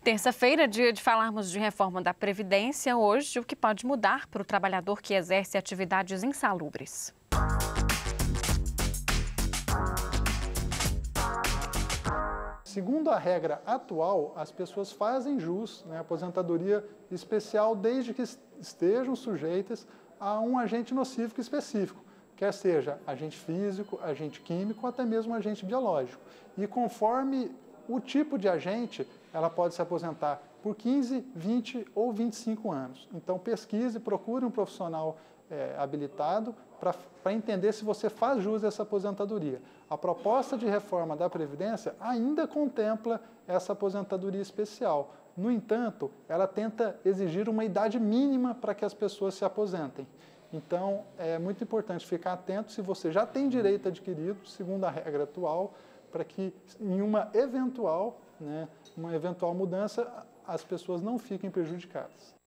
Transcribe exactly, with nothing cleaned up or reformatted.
Terça-feira, dia de falarmos de reforma da Previdência. Hoje, o que pode mudar para o trabalhador que exerce atividades insalubres. Segundo a regra atual, as pessoas fazem jus, né, aposentadoria especial desde que estejam sujeitas a um agente nocivo específico, quer seja agente físico, agente químico ou até mesmo agente biológico. E conforme o tipo de agente, ela pode se aposentar por quinze, vinte ou vinte e cinco anos. Então pesquise, procure um profissional é, habilitado para entender se você faz jus a essa aposentadoria. A proposta de reforma da Previdência ainda contempla essa aposentadoria especial. No entanto, ela tenta exigir uma idade mínima para que as pessoas se aposentem. Então, é muito importante ficar atento se você já tem direito adquirido, segundo a regra atual, para que em uma eventual, né, uma eventual mudança, as pessoas não fiquem prejudicadas.